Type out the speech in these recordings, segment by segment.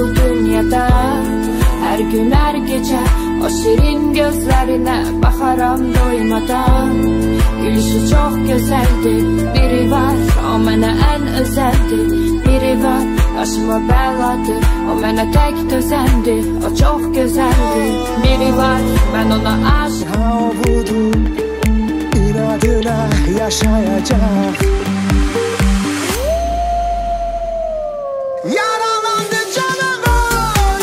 bu dünyada. Her gün her gece o şirin gözlerine bakaram doymadan. Gülüşü çok güzeldi, biri var o mənə en özeldi. Biri var başıma beladı, o mənə tek düzendi, o çok güzeldi. Biri var ben ona aşık. Ha o budur, inadına yaşayacak. Yaralandı canavar,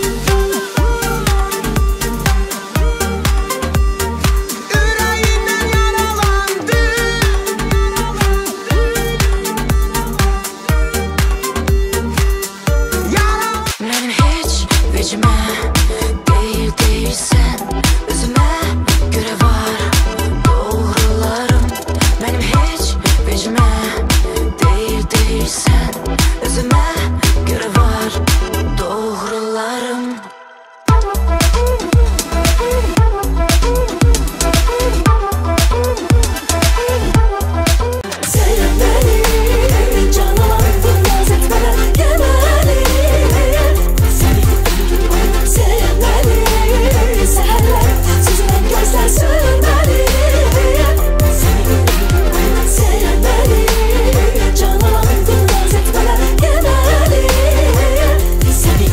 yüreğinden yaralandı. Benim hiç vicime değil değilsen, özüme göre var doğrularım. Benim hiç vicime değil değilsen, özüme göre var doğrularım. Sevin beni, canlandı naz etme geneli. Sevin beni, seherler süzülen gözler sürmeli. Sevin beni, canlandı naz etme geneli. Sevin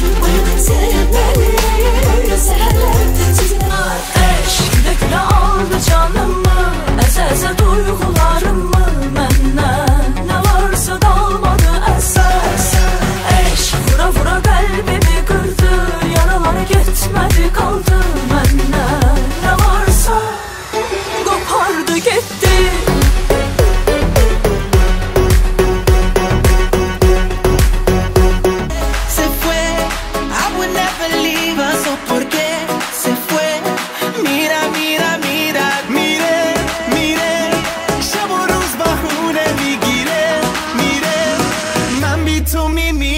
beni, seherler süzülen ateş güle güle aldı canımı, eze duygularımı. Məndən nə varsa dalmadı əsas. Eş vura vura qəlbimi qırdı, yaraları getmədi qaldı. Məndən nə varsa qopardı getdi. Se fue, I would never leave her, so por qué se fue? Mira, mira, mira, mire, mire, şaboruz bahune mi gire, mire, man bir to mi